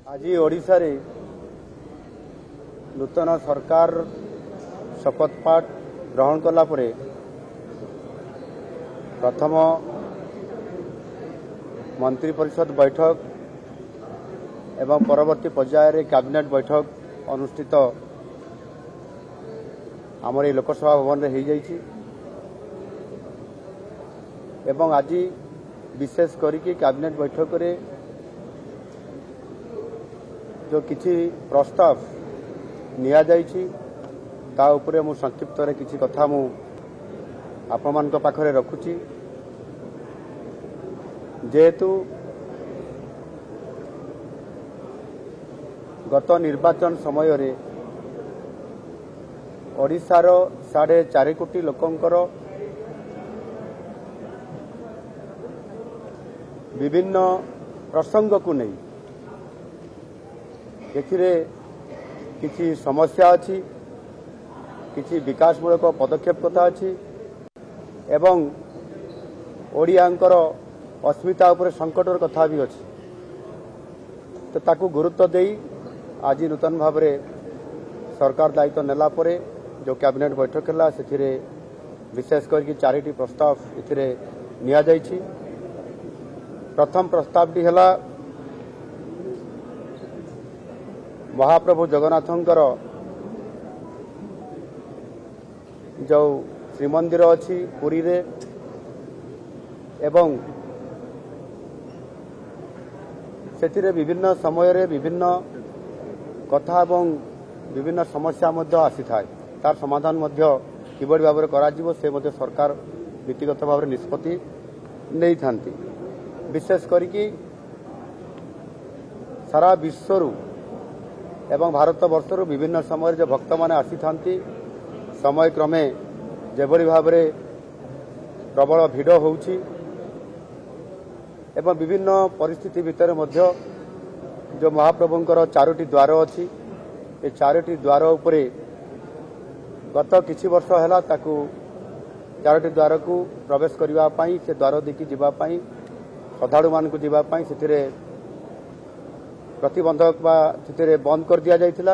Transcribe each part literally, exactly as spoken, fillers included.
आज ओडिशा रे नूतन सरकार शपथपाठ ग्रहण कला परे प्रथम मंत्री परिषद बैठक एवं परवर्ती पर्याय रे कैबिनेट बैठक अनुष्ठित आमर लोकसभा भवन रे हो जाइछि एवं आज विशेष करिके कैबिनेट बैठक रे जो किछि प्रस्ताव निया जाइछि ता उपरे मु संक्षिप्त रे किछि कथा मु आपण मान को पाखरे रखुछि। जेहेतु गत निर्वाचन समय रे ओडिशार साढ़े चार कोटी लोकंकर विभिन्न प्रसंग को नहीं एथिरे किछि समस्या अछि, किछि विकासमूलक पदक्षेप कथा अछि एवं ओडियांकर अस्मिता उपर संकटर कथा भी अछि। तो ताकू गुरुत्व देई आज नूतन भाव में सरकार दायित्व नेला परे जो कैबिनेट बैठक है से विशेष करके चारिटी प्रस्ताव इथिरे निया जाइछि। प्रथम प्रस्तावटी है महाप्रभु जगन्नाथंकर जो श्रीमंदिर अच्छी पुरी रे एवं सेथिरे विभिन्न समय रे विभिन्न कथा एवं विभिन्न समस्या मध्य आसी थाए तार समाधान मध्य किबड़ी भाव में करा जिवो से मध्य सरकार नीतिगत भाव में निष्पत्ति नहीं थांती। विशेष करिकी सारा विश्वरू एवं भारत वर्षर विभिन्न समय जो भक्त माने आसी थांती समय क्रमे जेबड़ी भाव में प्रबल भिड़ होउछि एवं विभिन्न परिस्थिति भितर मध्य जो महाप्रभुंकर चारोटी द्वार अच्छी ये चारोटी द्वार उपरे गत किछि वर्ष है ताकू चारोटी द्वार को प्रवेश करबा पई से द्वार देखि जीवा पई श्रद्धालु मान को जीवा पई सेथिरे प्रतिबंधक बा सेथिरे बंद कर दिया जाइथिला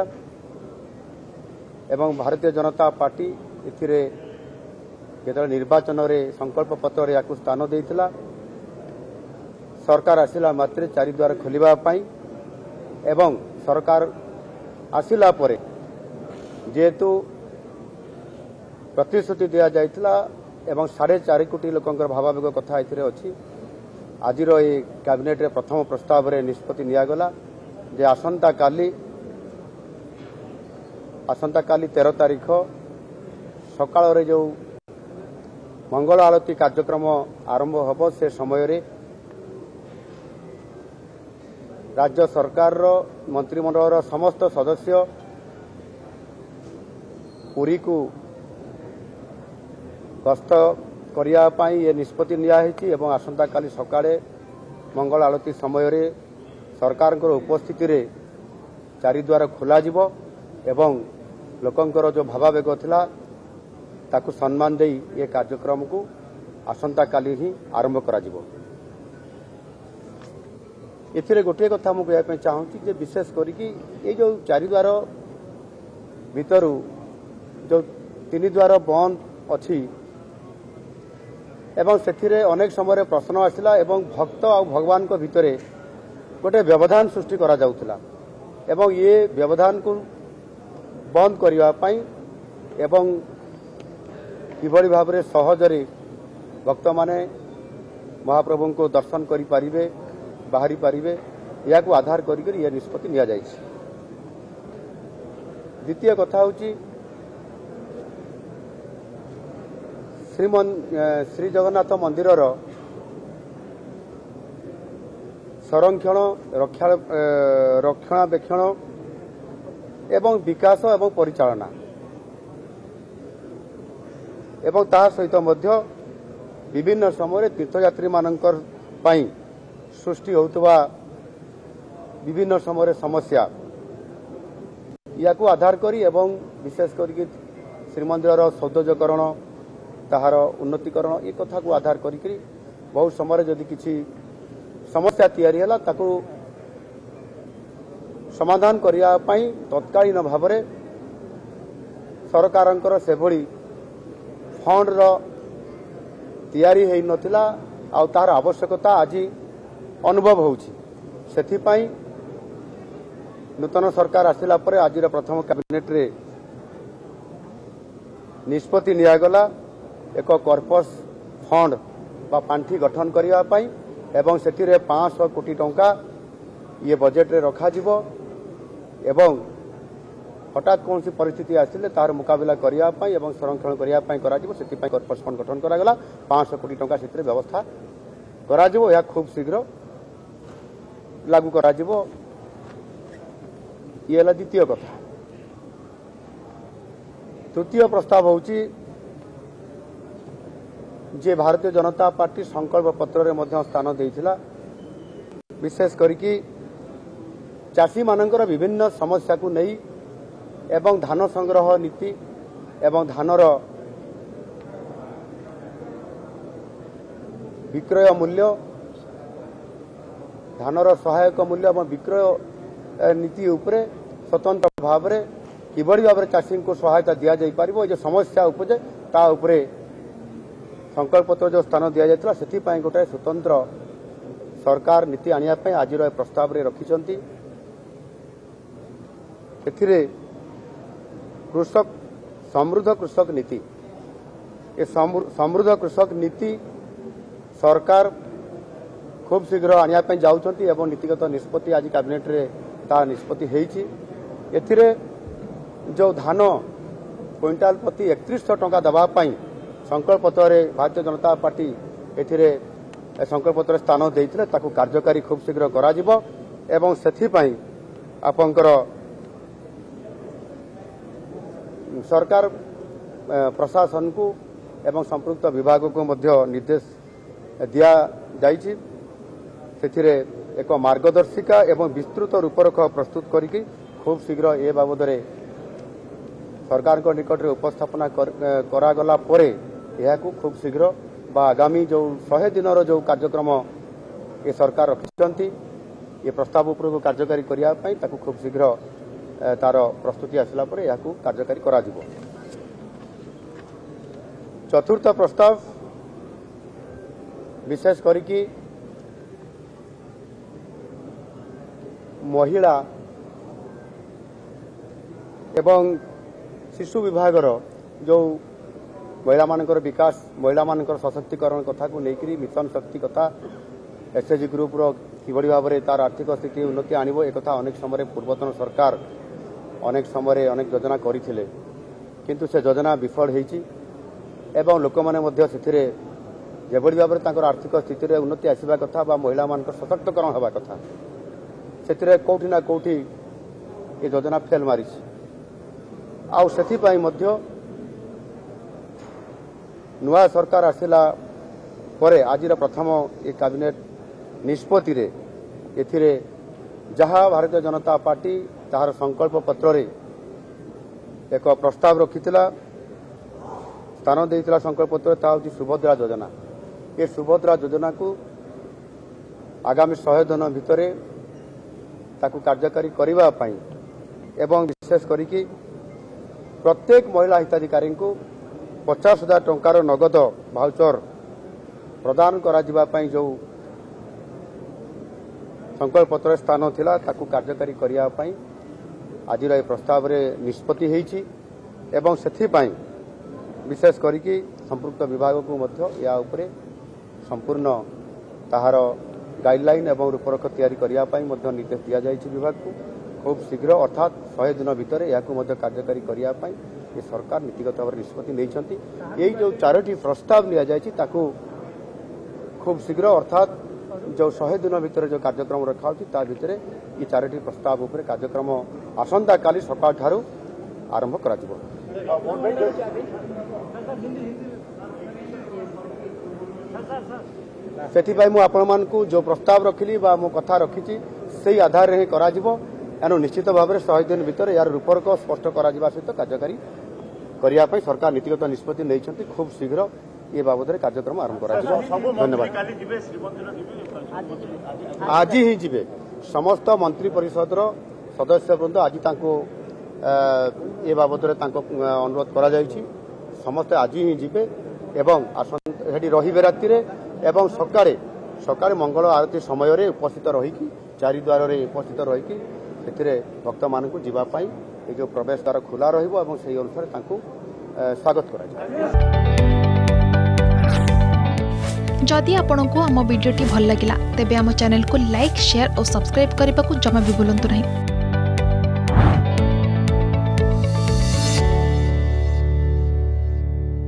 एवं भारतीय जनता पार्टी एथिरे जेतले निर्वाचन रे संकल्प पत्र रे याकू स्थान देइथिला सरकार आसिला मात्र चारि द्वार खोलिबा पई एवं सरकार आसिला परे जेहेतु प्रतिश्रुति दिया जाइथिला एवं साढ़े चार कोटी लोकंकर भावावेग कथा एथिरे अछि। आज ये कैबिनेट रे प्रथम प्रस्ताव रे निष्पत्ति निया गला जे आसंता काली आसंता काली तेरह तारीख सकाळ रे जो मंगल आरती कार्यक्रम आरंभ हब से समय रे राज्य सरकार रो मंत्रिमंडल रो समस्त सदस्य पुरी को गस्त करिया पाई ये निष्पत्ति निया हेछि एवं आसंता काली सकाळे मंगल आरती समय रे सरकार उपस्थिति रे चारि द्वार खोला जिवो एवं लोकंकर जो भावावेग थिला ताकू सम्मान देई ये कार्यक्रम को आसंता काली ही आरंभ करा जिवो। एथिरे गोटे कथा मु कहया पे चाहूची जे विशेष करिकी ये जो चारि द्वार भितरु जो तीन द्वार बंद अछि एवं सेथिरे अनेक समय प्रश्न आसिला एवं भक्त और भगवान को भितरे गोटे व्यवधान सृष्टि करा जाउथिला एवं ये व्यवधान को बंद करिवा पई एवं किबड़ी भाव में सहजरे भक्त माने महाप्रभु को दर्शन करि पारिबे बाहरी पारिबे या को आधार करी ये निष्पत्ति निया जाइछि। द्वितीय कथा होची श्रीमन श्री जगन्नाथ मंदिर संरक्षण रक्षा रक्षणाबेक्षण एवं विकास एवं परिचालना एवं ता सहित मध्य विभिन्न समय तीर्थयात्री मानकर पई सृष्टि होतबा विभिन्न समय समस्या या को आधार करी एवं विशेष करके श्रीमंदिर सौंदर्यकरण ताहार उन्नतीकरण ये कथा को आधार करी बहुत समय जदि किसी समस्या तैयारी है ताकू समाधान करिया पई तत्कालीन भाव में सरकारंकर से भली फंड रो तैयारी हेई नथिला आ तार आवश्यकता आज अनुभव होउछि सेथिपाई नूतन सरकार आसिला परे आजिर प्रथम कैबिनेट रे निष्पत्ति नियागला एक कॉर्पस फंड बा पांठी गठन करिया पई एवं सेतिरे पाँच सौ कोटी टंका ये बजेट रे रखा जिवो एवं हठात कौन सी परिस्थिति आसिले तार मुकाबला करिया पई एवं संरक्षण करिया पई करा जिवो सेति पई कॉर्पस फंड गठन करा गला पाँच सौ कोटी टंका सेतिरे व्यवस्था करा जिवो या खूब शीघ्र लागू करा जिवो ये है द्वितीय कथा। तृतीय प्रस्ताव होची जे भारतीय जनता पार्टी संकल्प पत्र रे मध्य स्थान देइथिला विशेष करिकी चाषी मानकर विभिन्न समस्या को नहीं एवं धान संग्रह नीति एवं धानर विक्रय मूल्य धानर सहायक मूल्य एवं विक्रय नीति उपरे स्वतंत्र भाव में किभली भाव में चाषी को सहायता दि जाई पारिबो जे समस्या उपजे ता उपरे संकल्प पत्र जो स्थान दि जायतिला सेथि पई गोटे स्वतंत्र सरकार नीति आनिया पई आज प्रस्ताव रे रखिचंती एथिरे कृषक समृद्ध कृषक नीति ए समृद्ध कृषक नीति सरकार खूब शीघ्र आनिया पई जाउचंती एवं नीतिगत निष्पत्ति आज कैबिनेट रे ता निष्पत्ति हेइची एथिरे जो धान क्विंटाल प्रति एकतीस सौ टंका दबा पाई संकल्प पत्र भारतीय जनता पार्टी एथिरे संकल्प पत्र स्थान देइथिले ताकू कार्यकारी खूब शीघ्र करा जिवो एवं सेथि पई आपनकर सरकार प्रशासन को एवं संपृक्त विभाग को मध्य निर्देश दिया जाइछि सेथिरे एक मार्गदर्शिका एवं विस्तृत रूपरेख प्रस्तुत करिकि खूब शीघ्र ए बाबद सरकार को निकट रे उपस्थापना करागला परे यह खूब शीघ्र बा आगामी जो शहे दिन जो कार्यक्रम ये सरकार रखिछंती ये प्रस्ताव उपर कार्यकारी करिया पई ताकू खूब शीघ्र तार प्रस्तुति आसला परे यह कार्यकारी करा जिवो। चतुर्थ प्रस्ताव विशेष करिकि महिला एवं शिशु विभागर जो महिला मानकर विकास महिला मानकर सशक्तिकरण कथा को लेकरी मिशन शक्ति कथा एसएचजी ग्रुप रो किभली भाव में तार आर्थिक स्थिति उन्नति आनिबो एक कथा अनेक समय पूर्वतन सरकार अनेक समय अनेक योजना करथिले किंतु से योजना विफल हेछि एवं लोक माने मध्य सेथिरे जेभली भाव में तांकर आर्थिक स्थिति रे उन्नति आसीबा कथा बा महिला मानकर सशक्तिकरण होबा कथा सेथिरे कोठी ना कोठी ये योजना फेल मारिछि आउ सेथि पई मध्य नुआ सरकार आसिला परे आजिर प्रथम ये कैबिनेट निष्पत्ति रे एथिरे जहाँ भारतीय जनता पार्टी तार संकल्प पत्र रे एक प्रस्ताव रखिथिला स्थान देइथिला संकल्प पत्र ता होची सुभद्रा योजना ये सुभद्रा योजना को आगामी शहे दिन भितरे ताकू कार्यकारी करिबा पई एवं विशेष करिकि प्रत्येक महिला हिताधिकारी को पचास हजार टंकार नगद भाउचर प्रदान करा जिबा पई जो संकल्प पत्र स्थान थिला ताकू कार्यकारी करिया पई आजिर ए प्रस्ताव रे निष्पत्ति हेछि एवं सेथि पई विशेष करिकि संपृक्त विभाग को मध्य या उपरे संपूर्ण ताहार गाइडलाइन एवं रूपरेख तैयारी करिया पई मध्य निर्देश दिया जाइछि विभाग को खूब शीघ्र अर्थात शहे दिन भितर या कार्यकारी करिया पई ये सरकार नीतिगत भाव निष्पत्ति नैछंती यही जो चारोटी प्रस्ताव लिया जाइछि ताकू खूब शीघ्र अर्थात जो शहे दिन भितर जो कार्यक्रम रखा होछि ता भितर ये चारोटी प्रस्ताव उपर कार्यक्रम आसंता काली सकाळ ठारू आरंभ करा जिवो। सेथिपाई मु आपण मानकु जो प्रस्ताव रखिली बा मो कथा रखिछि सेही आधार रे करा जिवो एनो निश्चित भाव में शहे दिन भितर यार रूपरेख स्पष्ट करा जिबा सहित कार्यकारी करिया पई सरकार नीतिगत निष्पत्ति नैछंती खूब शीघ्र ये बाबद कार्यक्रम आरंभ करा जिवो। धन्यवाद। आज ही जीवे समस्त मंत्री परिषद सदस्य वृंद आज ए बाबद अनुरोध करा समस्ते आज ही जीवे एवं रे राति एवं सकाळे सकाळे मंगल आरती समय रे उपस्थित रही चारिद्वार रे उपस्थित रही भक्त मान जीवाई ये जो प्रवेश द्वार खुला रही से अनुसार स्वागत करा। जदि आपंक आम भिडी भल लगा तेब आम चैनल को लाइक शेयर और सब्सक्राइब करने को जमा भी भूलु नहीं।